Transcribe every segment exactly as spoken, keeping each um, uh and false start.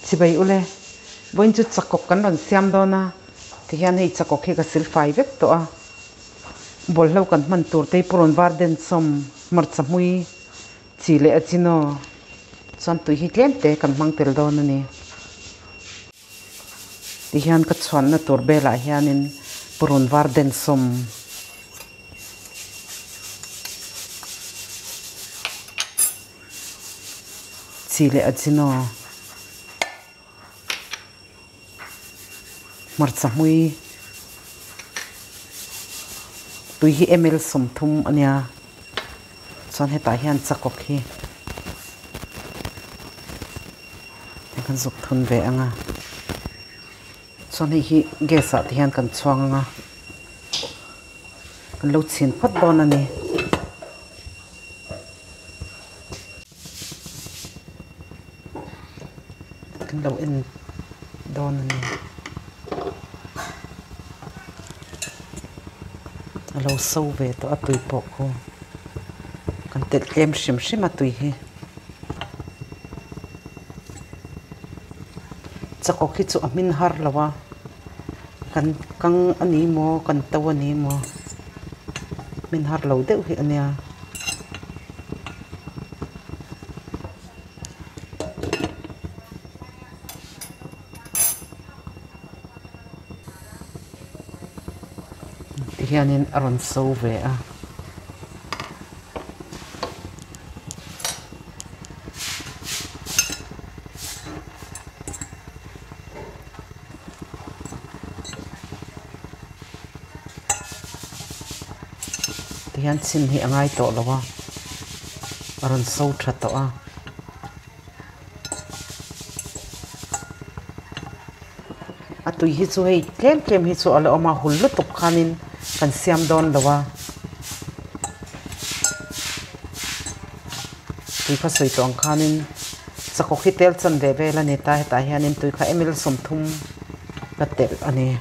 chỉ bay ule bún chút chắc cọc cắn đòn xem đó na thì hiện nay chắc cọc khi cái xịt phai vết to bol lâu cần mình tour tây pron varden som mật sắm mui chỉ lệ chỉ nó chọn tụi hi klem te cần mang tel đó nè thì hiện cái chọn nó tour bê lại hiện nên pron varden som chỉ lệ chỉ nó mật sắm mui tui hi ml som thum ania chon heta hian chakok hi kan zuk thun ve anga chon hi gas a hian kan chuang anga kan lo chin phat don ani kan lo in don ani lâu sâu về to tui bọc cô cần tết kem xiêm xiêm mà tui hi chắc có khi chỗ mình har lawa cần căng anh ấy mò cần tàu anh ấy mò mình har lâu đeo hi anh à hianin aron sâu về à thì hian xin hi angai to lawa aron sâu that to à à tui hi chu hei tlem tlem hi chu ala oma hullu tuk khanin kan siam don lawa tui kha soi tong khanin sakok hi tel chan ve ve la ne ta ta hianin tui kha ml som thum la tel ani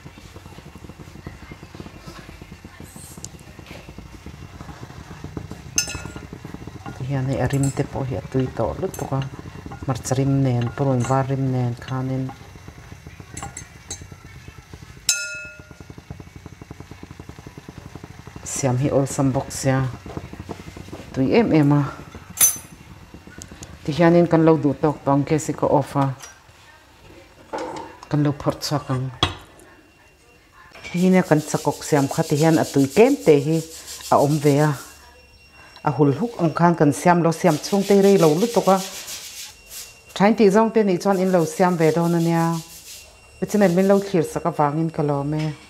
hian ei arim te po hi tui to lut tuka marcharim nen purun varim nen khanin siam hi ol sam box sia tui em em a ti hianin kan lo du tok tong ke si ko offer kan lo phort chakang hina kan chakok siam kha ti hian a tui kem te hi a om ve a a hul huk ang khan kan siam lo siam chung te re lo lu toka thain ti jong te ni chon in lo siam ve do na nia pichnen min lo khir saka wangin ka lo me